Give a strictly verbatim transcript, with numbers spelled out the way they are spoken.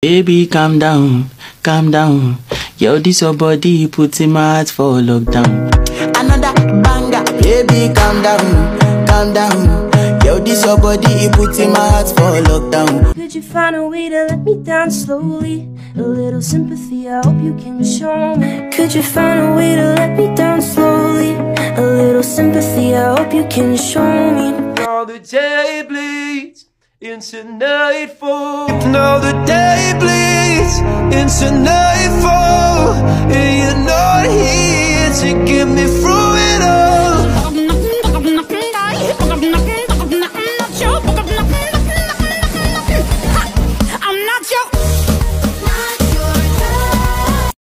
Baby, calm down, calm down. Yo, this your body, put in my heart for lockdown. Another banger. Baby, calm down, calm down. Yo, this your body, put in my heart for lockdown. Could you find a way to let me down slowly? A little sympathy, I hope you can show me. Could you find a way to let me down slowly? A little sympathy, I hope you can show me. Now the day bleeds into nightfall. Now the day bleeds into nightfall, and you're not here to get me free.